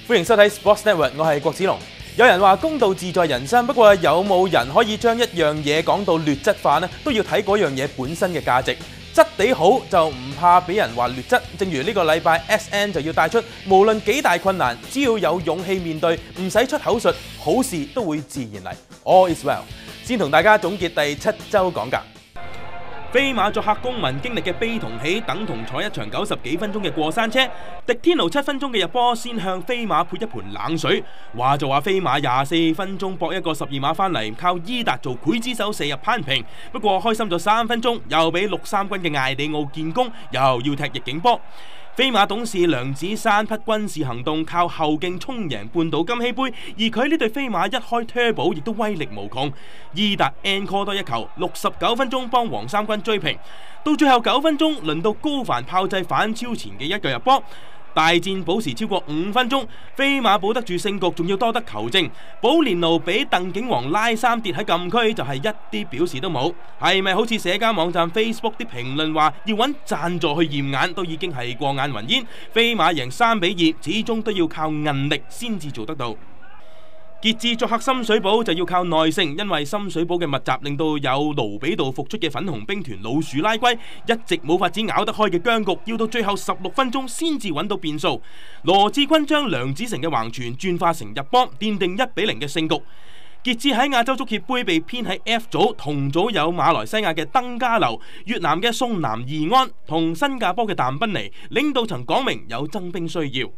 歡迎收睇 Sports Network， 我係郭子龍。有人話公道自在人心，不過有冇人可以將一樣嘢講到劣質化呢？都要睇嗰樣嘢本身嘅價值。質地好就唔怕俾人話劣質。正如呢個禮拜 SN 就要帶出，無論幾大困難，只要有勇氣面對，唔使出口術，好事都會自然嚟。All is well。先同大家總結第7週講價。飛馬作客公民經歷嘅悲同喜，等同坐一場90幾分鐘嘅過山車。迪天奴7分鐘嘅入波，先向飛馬潑一盆冷水。話就話飛馬24分鐘搏一個12碼翻嚟，靠伊達做劊子手射入攀平。不過開心咗3分鐘，又俾63軍嘅艾利奧建功，又要踢逆境波。飛馬董事梁子山匹軍事行動，靠後勁衝贏半島金禧杯，而佢呢隊飛馬一開 turbo 亦都威力無窮。伊達 encore 多一球，69分鐘幫黃衫軍追平。到最後9分鐘，輪到高凡炮製反超前嘅一腳入波。大戰補時超過5分鐘，飛馬保得住勝局，仲要多得球證。保連奴俾鄧景皇拉衫跌喺禁區，就係一啲表示都冇。係咪好似社交網站 Facebook 啲評論話要揾贊助去驗眼，都已經係過眼雲煙。飛馬贏3-2，始終都要靠韌力先至做得到。傑志作客深水埗就要靠耐性，因為深水埗嘅密集令到有盧比道復出嘅粉紅兵團老鼠拉龜，一直冇法子咬得開嘅僵局，要到最後16分鐘先至揾到變數。羅志坤將梁子成嘅橫傳轉化成入波，奠定1-0嘅勝局。傑志喺亞洲足協杯被編喺 F 組，同組有馬來西亞嘅登嘉樓、越南嘅宋南義安同新加坡嘅淡賓尼。領導層講明有增兵需要。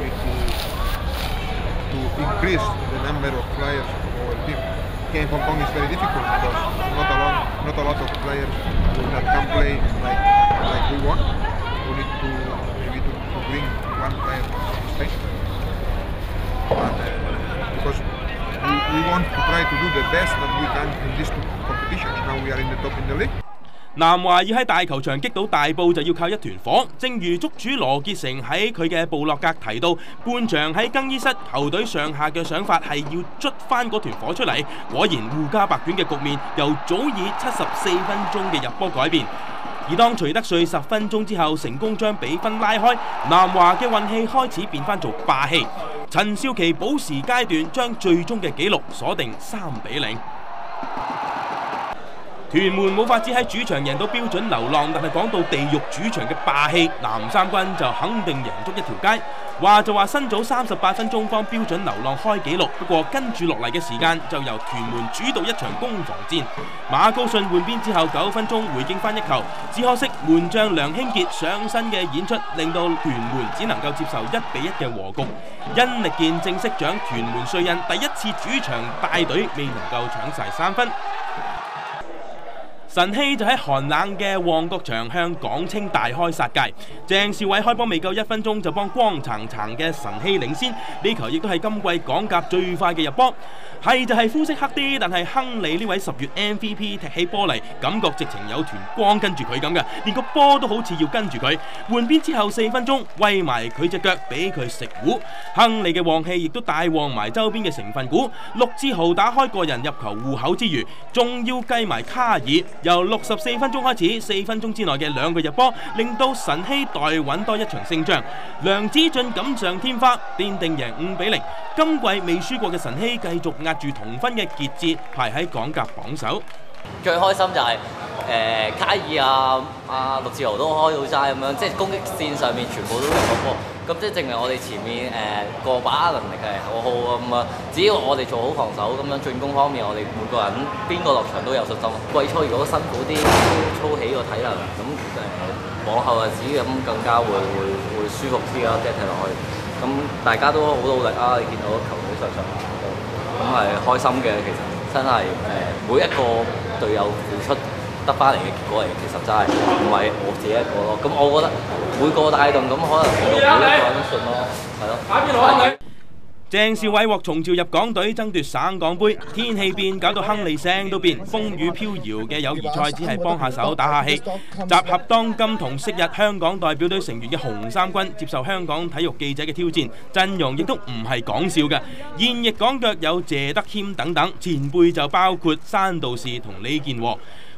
Increase the number of players for the team. Here in Hong Kong is very difficult because not a lot of players that can play like we want. We need to maybe to bring one player from Spain. But because we want to try to do the best that we can in these two competitions. Now we are in the top in the league. 南華要喺大球場擊倒大埔就要靠一團火，正如足主羅傑成喺佢嘅部落格提到，半場喺更衣室球隊上下嘅想法係要捽翻嗰團火出嚟。果然互加白卷嘅局面由早已74分鐘嘅入波改變，而當徐德瑞10分鐘之後成功將比分拉開，南華嘅運氣開始變翻做霸氣。陳少琪補時階段將最終嘅紀錄鎖定3-0。屯門冇法子喺主場贏到標準流浪，但係講到地獄主場嘅霸氣，南三軍就肯定贏足一條街。話就話新組38分鐘幫標準流浪開紀錄，不過跟住落嚟嘅時間就由屯門主導一場攻防戰。馬高遜換邊之後9分鐘回敬翻一球，只可惜門將梁興傑上身嘅演出令到屯門只能夠接受1-1嘅和局。殷力健正式掌屯門帥印，第一次主場帶隊未能夠搶晒3分。晨曦就喺寒冷嘅旺角場向港青大開殺戒，鄭少偉開波未夠1分鐘就幫光橙橙嘅晨曦領先，呢球亦都係今季港甲最快嘅入波。係就係膚色黑啲，但係亨利呢位10月 MVP 踢起波嚟，感覺直情有團光跟住佢咁嘅，連個波都好似要跟住佢。換邊之後4分鐘，喂埋佢隻腳俾佢食糊。亨利嘅旺氣亦都帶旺埋周邊嘅成分股。陸志豪打開個人入球戶口之餘，仲要計埋卡爾。由64分鐘開始，4分鐘之內嘅2個入波，令到晨曦代穩多一場勝仗。梁子俊錦上添花，奠定贏5-0。今季未輸過嘅晨曦繼續壓住同分嘅傑志，排喺港甲榜首。 最開心就係卡爾陸志豪都開到齋咁樣，即係攻擊線上面全部都入到波，咁即係證明我哋前面過把能力係好好咁啊！只要我哋做好防守咁樣，進攻方面我哋每個人邊個落場都有信心。季初如果辛苦啲操起個體能，咁往後日子咁更加會舒服啲啦，即係睇落去。咁大家都好努力啊！你見到球隊上咁係開心嘅，其實真係每一個隊友付出得翻嚟嘅結果嚟，其實真係唔係我自己一個咯。咁我覺得每個帶動咁可能每一個人都信咯，係咯。 鄭少偉獲重召入港隊爭奪省港杯，天氣變搞到亨利聲都變，風雨飄搖嘅友誼賽只係幫下手打下氣。集合當今同昔日香港代表隊成員嘅紅衫軍接受香港體育記者嘅挑戰，陣容亦都唔係講笑嘅。現役港腳有謝德謙等等，前輩就包括山道士同李健和。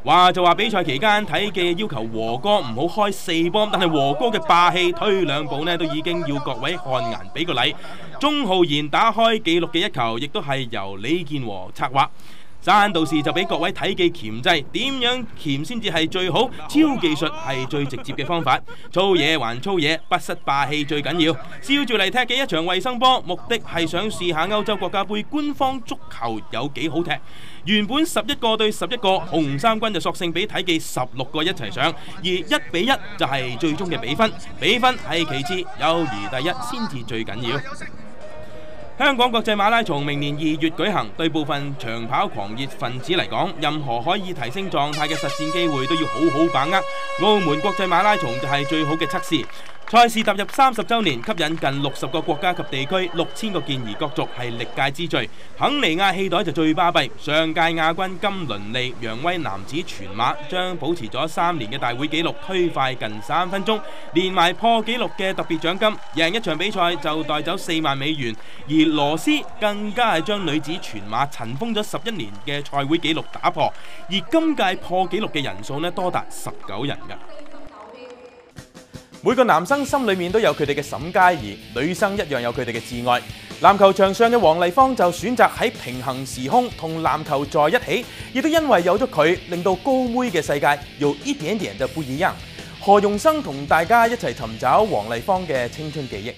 話就話比賽期間體記要求和哥唔好開4波，但係和哥嘅霸氣推2步呢，都已經要各位看顏俾個禮。鐘浩然打開紀錄嘅一球，亦都係由李健和策劃。山道士就俾各位體記鉗制，點樣鉗先至係最好？超技術係最直接嘅方法，粗嘢還粗嘢，不失霸氣最緊要。笑住嚟踢嘅一場衛生波，目的係想試下歐洲國家盃官方足球有幾好踢。原本11個對11個，紅衫軍就索性俾體記16個一齊上，而1-1就係最終嘅比分。比分係其次，友誼第一先至最緊要。香港國際馬拉松明年2月舉行，對部分長跑狂熱分子嚟講，任何可以提升狀態嘅實戰機會都要好好把握。澳門國際馬拉松就係最好嘅測試。賽事踏入30週年，吸引近60個國家及地區6000個健兒國族係歷屆之最。肯尼亞氣袋就最巴閉，上屆亞軍金倫利揚威男子全馬將保持咗3年嘅大會紀錄推快近3分鐘，連埋破紀錄嘅特別獎金，贏一場比賽就帶走4萬美元。而羅斯更加係將女子全馬塵封咗11年嘅賽會紀錄打破，而今屆破紀錄嘅人數呢，多達19人㗎。每個男生心裏面都有佢哋嘅沈佳宜，女生一樣有佢哋嘅摯愛。籃球場上嘅黃麗芳就選擇喺平行時空同籃球在一起，亦都因為有咗佢，令到高妹嘅世界有一點點就不一樣。何容生同大家一齊尋找黃麗芳嘅青春記憶。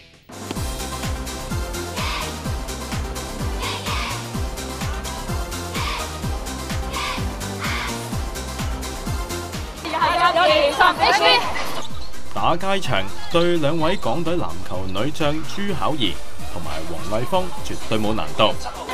打街場對兩位港隊籃球女將朱巧怡同埋黃麗芳絕對冇難度。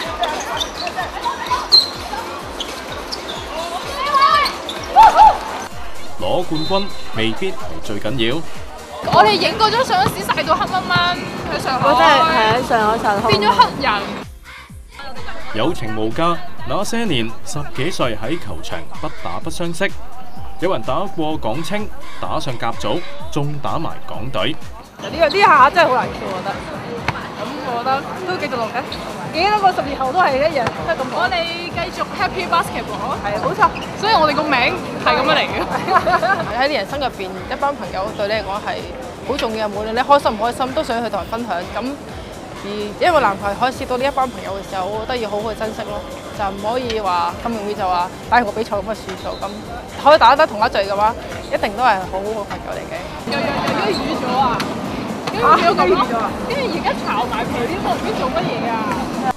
攞冠軍未必係最緊要。 我哋影嗰張相嗰時曬到黑掹掹喺上海， 我真係喺上海曬到變咗黑人。 友情無價，那些年10幾歲喺球場不打不相識。有人打過港青，打上甲組，仲打埋港隊。 呢下真係好難做，我覺得。咁我覺得都繼續落嘅，幾多個10年後都係一樣，都係咁。 我哋繼續 Happy Basketball， 係冇錯。 所以我哋個名係咁樣嚟嘅。 喺你人生入邊，一班朋友對你嚟講係好重要，無論你開心唔開心，都想去同人分享。咁而因為籃球可以識到呢一班朋友嘅時候，我覺得要好好去珍惜咯，就唔可以話咁容易就話打完個比賽咁嘅算數。咁可以打得同一隊嘅話，一定都係好好嘅朋友嚟嘅。 又預咗啊！跟住而家炒埋皮呢個唔知做乜嘢啊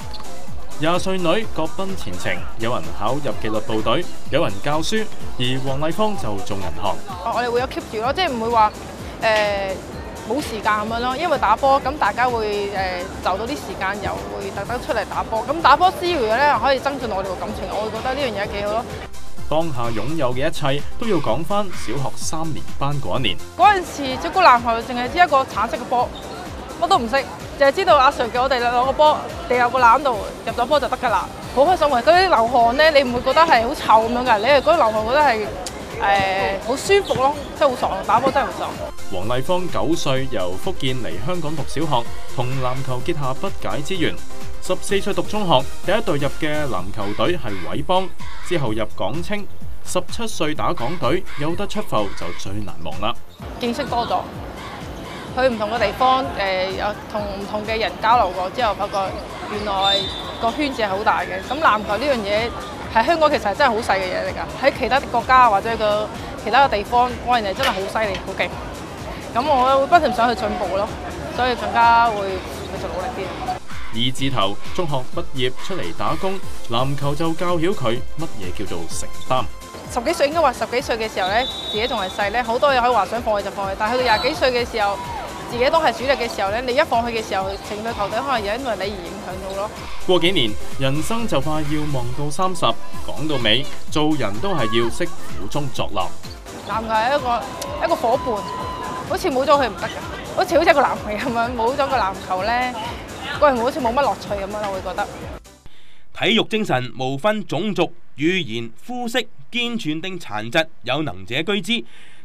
！20歲女各奔前程，有人考入紀律部隊，有人教書，而黃麗芳就做銀行。 我哋會有 keep 住咯，即係唔會話冇時間咁樣咯，因為打波咁大家會就到啲時間，又會特登出嚟打波。咁打波之餘咧，可以增進我哋個感情，我會覺得呢樣嘢幾好咯。 當下擁有嘅一切都要講翻小學3年班嗰一年。 嗰陣時接觸籃球淨係知一個橙色嘅波，乜都唔識，淨係知道阿 Sir 叫我哋攞個波掟入個籃度，入咗波就得㗎啦，好開心嘅。嗰啲流汗咧，你唔會覺得係好臭咁樣㗎，你係嗰啲流汗覺得係好舒服咯，真係好爽，打波真係好爽。 黃麗芳9歲由福建嚟香港讀小學，同籃球結下不解之緣。14歲讀中學，第一隊入嘅籃球隊係偉邦，之後入港青。17歲打港隊，有得出埠就最難忘啦。 見識多咗，去唔同嘅地方，有同唔同嘅人交流過之後，發覺原來個圈子係好大嘅。咁籃球呢樣嘢喺香港其實係真係好細嘅嘢嚟㗎，喺其他國家或者其他嘅地方，哇，人哋真係好犀利，好勁。咁我會不停想去進步咯，所以更加會繼續努力啲。 2字頭，中學畢業出嚟打工，籃球就教曉佢乜嘢叫做承擔。 10幾歲應該話10幾歲嘅時候咧，自己仲係細咧，好多嘢可以話想放棄就放棄。但係去到20幾歲嘅時候，自己都係主力嘅時候咧，你一放棄嘅時候，成隊球隊可能又因為你而影響到咯。過幾年，人生就快要望到30，講到尾，做人都係要識苦中作樂。 籃球係一個夥伴，好似冇咗佢唔得㗎，好似一個男朋友咁樣，冇咗個籃球咧，個人好似冇乜樂趣咁樣咯，我會覺得。 體育精神無分種族、語言、膚色、健全定殘疾，有能者居之。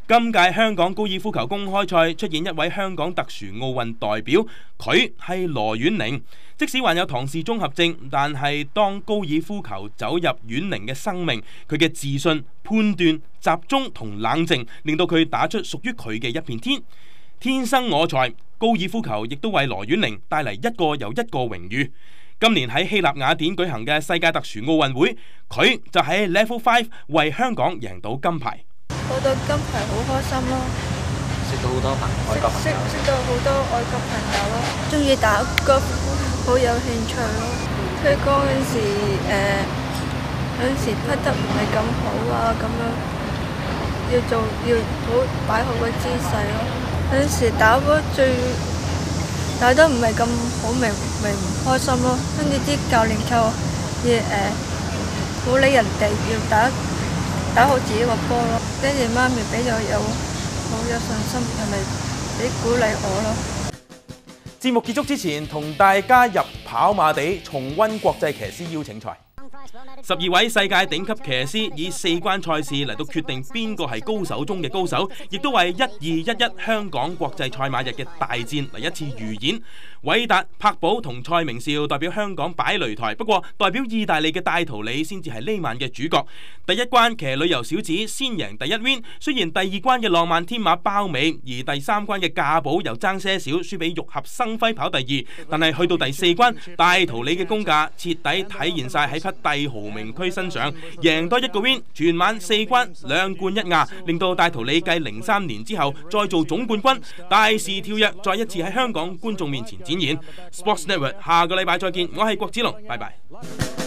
今屆香港高爾夫球公開賽出現一位香港特殊奧運代表，佢係羅婉玲。即使患有唐氏綜合症，但係當高爾夫球走入婉玲嘅生命，佢嘅自信、判斷、集中同冷靜，令到佢打出屬於佢嘅一片天。天生我材，高爾夫球亦都為羅婉玲帶嚟一個又一個榮譽。今年喺希臘雅典舉行嘅世界特殊奧運會，佢就喺 Level 5為香港贏到金牌。 攞到金牌好開心咯， 識到好多外國朋友， 識到好多外國朋友咯，中意打高爾夫好有興趣咯。佢嗰陣時有陣時拍得唔係咁好啊，咁樣要好擺好個姿勢咯。有陣時打波打得唔係咁好，咪唔開心咯。跟住啲教練就要鼓勵人哋要打好自己個波咯。跟住媽咪俾咗好有信心，係咪俾鼓勵我咯？ 節目結束之前，同大家入跑馬地重溫國際騎師邀請賽。12位世界頂級騎師以4關賽事嚟到決定邊個係高手中嘅高手，亦都為1211香港國際賽馬日嘅大戰嚟一次預演。韋達、柏寶同蔡明少代表香港擺擂台，不過代表意大利嘅戴圖理先至係呢晚嘅主角。第一關騎旅遊小子先贏第一 win， 雖然第二關嘅浪漫天馬包尾，而第三關嘅價寶又爭些少，輸俾玉合生輝跑第二，但係去到第4關，戴圖理嘅功架徹底體現晒喺匹帝豪名區身上，贏多一個 win， 全晚4關2冠1亞，令到戴圖理繼03年之後再做總冠軍，大肆跳躍，再一次喺香港觀眾面前展現。Sports Network 下個禮拜再見，我係郭子龍，拜拜。